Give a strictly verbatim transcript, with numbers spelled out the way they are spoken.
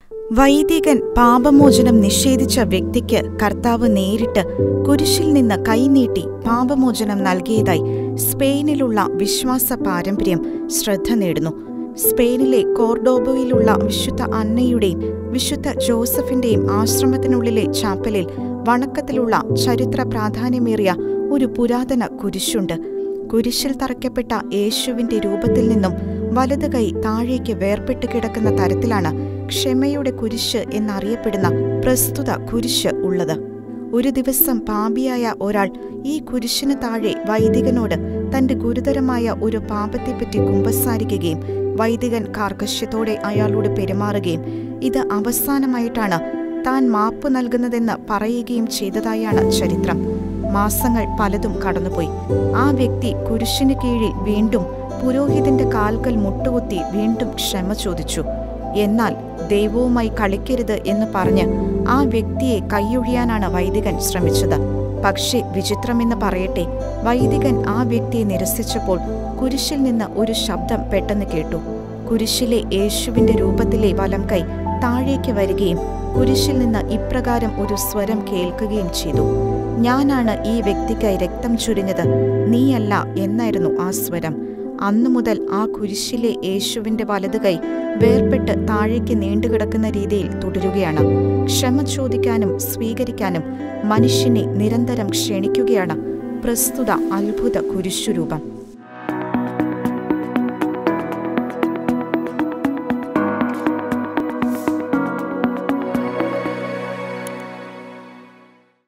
വൈദികൻ പാപമോചനം നിഷേധിച്ച വ്യക്തിക്ക് കർത്താവ് നേരിട്ട് കുരിശിൽ നിന്ന് കൈനീട്ടി പാപമോചനം നൽകിയതായി സ്പെയിനിലുള്ള വിശ്വാസ പാരമ്പര്യം ശ്രദ്ധ നേടുന്നു. സ്പെയിനിലെ കോർഡോബോയിലുള്ള വിശുദ്ധ അന്നയുടെയും വിശുദ്ധ ജോസഫിന്റെയും ആശ്രമത്തിനുള്ളിലെ ചാപ്പലിൽ വണക്കത്തിലുള്ള ചരിത്ര പ്രാധാന്യമേറിയ ഒരു പുരാതന കുരിശുണ്ട്. കുരിശിൽ തറയ്ക്കപ്പെട്ട യേശുവിന്റെ രൂപത്തിൽ നിന്നും വലത് കൈ താഴേക്ക് വേർപെട്ട് കിടക്കുന്ന തരത്തിലാണ് ക്ഷമയുടെ കുരിശ് എന്നറിയപ്പെടുന്ന പ്രസ്തുത കുരിശ് ഉള്ളത്. ഒരു ദിവസം പാപിയായ ഒരാൾ ഈ കുരിശിന് താഴെ വൈദികനോട് തന്റെ ഗുരുതരമായ ഒരു പാപത്തെപ്പറ്റി കുമ്പസാരിക്കുകയും വൈദികൻ കാർക്കശ്യത്തോടെ അയാളോട് പെരുമാറുകയും ഇത് അവസാനമായിട്ടാണ് താൻ മാപ്പ് നൽകുന്നതെന്ന് പറയുകയും ചെയ്തതായാണ് ചരിത്രം. മാസങ്ങൾ പലതും കടന്നുപോയി. ആ വ്യക്തി കുരിശിന് കീഴിൽ വീണ്ടും പുരോഹിതന്റെ കാൽക്കൽ മുട്ടുകുത്തി വീണ്ടും ക്ഷമ ചോദിച്ചു. എന്നാൽ ദൈവവുമായി കളിക്കരുത് എന്ന് പറഞ്ഞ് ആ വ്യക്തിയെ കൈയൊഴിയാനാണ് വൈദികൻ ശ്രമിച്ചത്. പക്ഷേ വിചിത്രമെന്ന് പറയട്ടെ, വൈദികൻ ആ വ്യക്തിയെ നിരസിച്ചപ്പോൾ കുരിശിൽ നിന്ന് ഒരു ശബ്ദം പെട്ടെന്ന് കേട്ടു. കുരിശിലെ യേശുവിന്റെ രൂപത്തിലെ വലം കൈ താഴേക്ക് വരികയും കുരിശിൽ നിന്ന് ഇപ്രകാരം ഒരു സ്വരം കേൾക്കുകയും ചെയ്തു: ഞാനാണ് ഈ വ്യക്തിക്കായി രക്തം ചൊരിഞ്ഞത്, നീയല്ല എന്നായിരുന്നു ആ സ്വരം. അന്നു മുതൽ ആ കുരിശിലെ യേശുവിന്റെ വലത് കൈ വേർപെട്ട് താഴേക്ക് നീണ്ടുകിടക്കുന്ന രീതിയിൽ തുടരുകയാണ്. ക്ഷമ ചോദിക്കാനും സ്വീകരിക്കാനും മനുഷ്യനെ നിരന്തരം ക്ഷണിക്കുകയാണ് പ്രസ്തുത അത്ഭുത കുരിശുരൂപം.